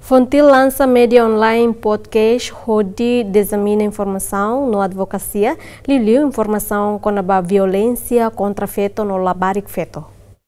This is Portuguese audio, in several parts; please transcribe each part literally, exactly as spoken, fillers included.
Fontil lança média online podcast onde examina informação no advocacia, liu informação com a violência contra feto no labarik feto.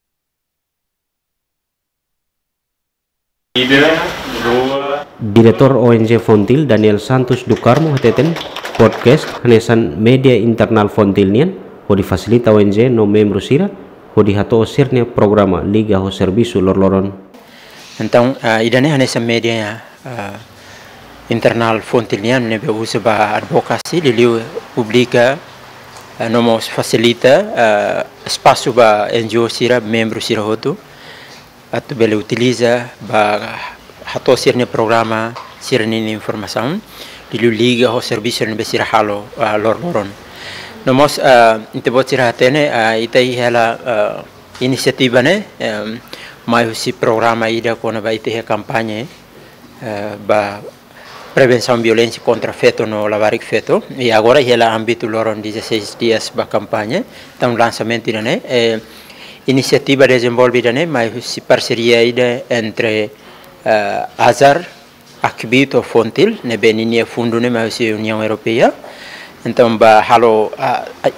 Diretor O N G Fontil Daniel Santos do Carmo hateten podcast hanesan media internal Fontil nian ho difasilita O N G no membro sira ho dihato sirnya programa liga ho serviço lorloron. Então, uh, idane hanesan media uh, internal Fontil nian nebe usa ba advokasi liu publica uh, nomos facilita uh, espaço ba N G O sira membro sira hotu atau bela utiliza ba hato sirne programa sirne informação liu liga ho serviço nebe sira halo uh, lor loron nomos uh, inte bot sira hatene uh, itai hela uh, inisiativa ne um, mai husi programa ida kona ba ite kampanye uh, ba prevenção violência contra feto no labarik feto e agora hela âmbito loron dezesseis dias ba kampanye então lançamento ida ne eh, inisiativa desenvolvida né, mas se parceria ida entre uh, Azar, Akbito, Fontil, né, beninia fundo né, mas a União Europeia. Então, ba halo uh,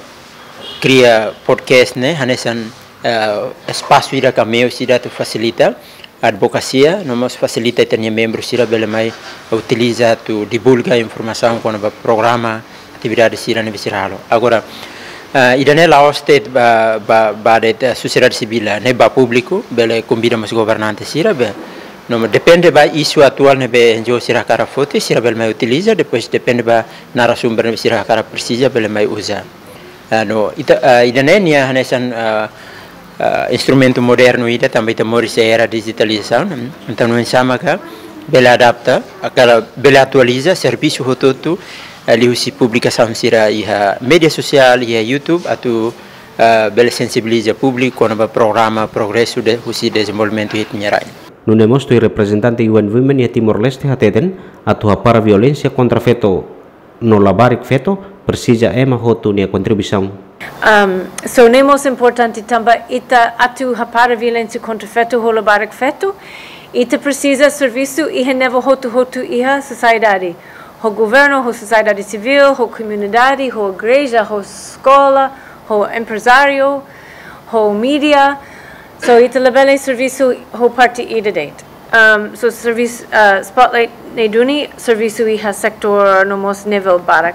cria podcast né, hanesan uh, espaço ida cameo sida tu facilita advocacia, nós facilita ter membros sida bela mai utiliza tu divulga informação com o programa atividade sida ne halo. Agora Uh, idane Laos state ba ba ba de sociedade civil ne ba público bele combina mas governante sira be no depende ba isu atual ne be enjo sira cara foto sira bele mai utiliza depois depende ba narasumber ne sira cara precisa bele mai usa uh, no ita uh, idane nia hanesan uh, uh, instrumento moderno ida também temor se era digitalização então não sama ka bele adapta aquela bele atualiza serviço rototo ali usi publicação sira iha media social iha YouTube atau uh, bela sensibiliza público com o programa progresso de usi desenvolvimento etniarai. Nunemos tu representante U N Women e Timor Leste hateten atau para violência contra feto no labarik feto precisa ema hotu nia contribuição. Um, so nemos importante também ita atu para violência contra feto no labarik feto ita precisa serviço iha nevo hotu hotu iha sociedade. O governo, a sociedade civil, a comunidade, a igreja, a escola, o empresário, a mídia. So, ito labele serviço o parte ida date. Um, so, serviço uh, spotlight ne duni serviço iha sector no mos nível barak.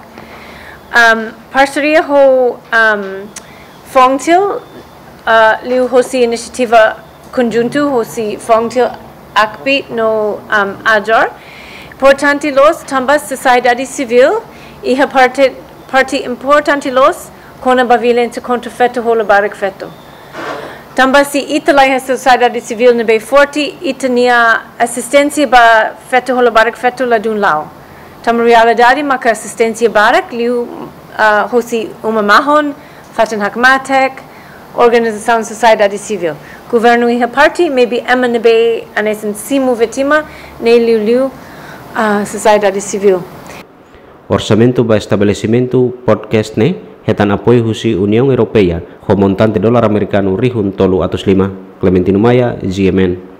Um, parceria ho um, Fontil, uh, liu hosi iniciativa conjunto hosi Fontil Akbit no um, Ajar. Importante los também sociedade civil e a parte parte importante los com a violência contra feto o labarik feto. Também se Itália a sociedade civil não bem forte e tinha assistência para feto o labarik feto lá de um lado. Também realidade mas assistência barak liu hosi uma mahon fatan hakmatek organização sociedade civil. Governo e a parte maybe emana bem anessen simu vetima ne liu liu a sociedade civil. Orçamento para estabelecimento podcast ne hetan apoio husi União Europeia, ho montante dolar americano rihun tolu atus lima. Clementino Maya, G M N.